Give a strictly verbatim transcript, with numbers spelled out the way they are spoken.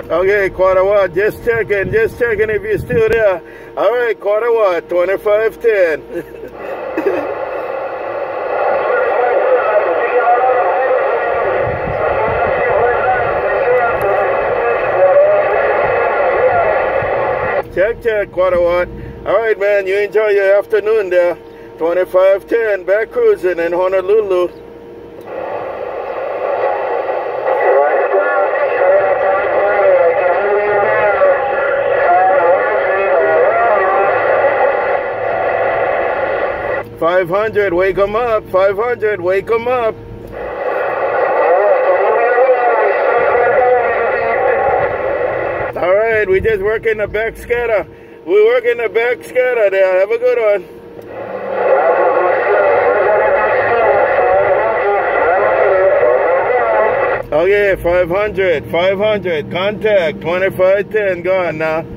Okay, quarter watt, just checking, just checking if you're still there. All right, quarter watt, twenty-five ten. Check, check, quarter watt. All right, man, you enjoy your afternoon there. twenty-five ten, back cruising in Honolulu. five hundred, wake 'em up. five hundred, wake 'em up. All right, we just working the back scatter. We're working the back scatter there. Have a good one. Okay, five hundred, five hundred, contact, twenty-five ten, gone now.